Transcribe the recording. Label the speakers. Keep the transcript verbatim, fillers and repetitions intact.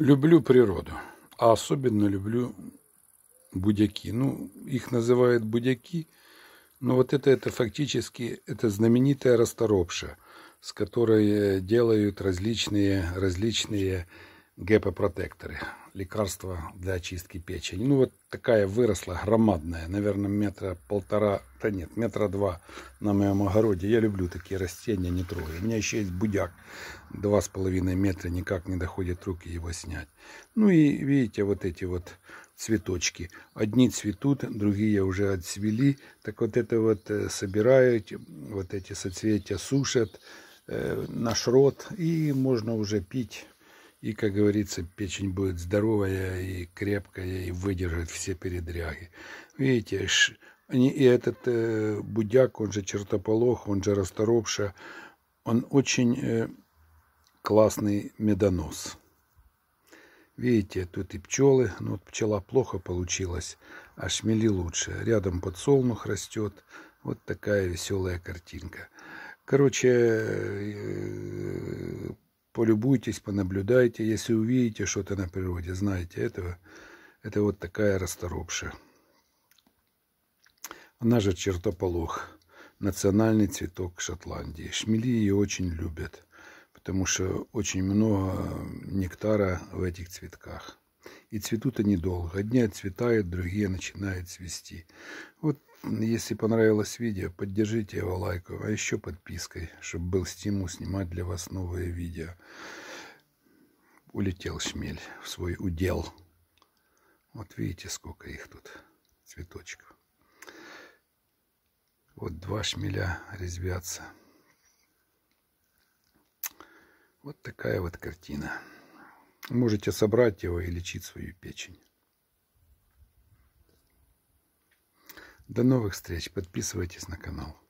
Speaker 1: Люблю природу, а особенно люблю будяки. Ну, их называют будяки, но вот это, это фактически это знаменитая расторопша, с которой делают различные, различные гепопротекторы, лекарства для очистки печени. Ну, вот такая выросла, громадная, наверное, метра полтора, да нет, метра два на моем огороде. Я люблю такие растения, не трогаю. У меня еще есть будяк, два с половиной метра, никак не доходят руки его снять. Ну и видите, вот эти вот цветочки. Одни цветут, другие уже отцвели. Так вот это вот собирают, вот эти соцветия сушат э, на шрот, и можно уже пить. И, как говорится, печень будет здоровая и крепкая, и выдержит все передряги. Видите, и этот э, будяк, он же чертополох, он же расторопша, он очень э, классный медонос. Видите, тут и пчелы, но вот пчела плохо получилась, а шмели лучше. Рядом подсолнух растет. Вот такая веселая картинка. Короче, полюбуйтесь, понаблюдайте. Если увидите что-то на природе, знаете, это, это вот такая расторопша. Она же чертополох, национальный цветок Шотландии. Шмели ее очень любят, потому что очень много нектара в этих цветках. И цветут они долго. Одни отцветают, другие начинают цвести. Вот, если понравилось видео, поддержите его лайком, а еще подпиской, чтобы был стимул снимать для вас новые видео. Улетел шмель в свой удел. Вот видите, сколько их тут, цветочков. Вот два шмеля резвятся. Вот такая вот картина. Можете собрать его и лечить свою печень. До новых встреч. Подписывайтесь на канал.